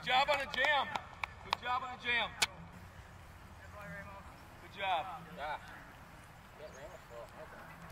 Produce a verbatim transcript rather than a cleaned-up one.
Good job on the jam. Good job on the jam. Good job. Yeah. Get Ramos full. Okay.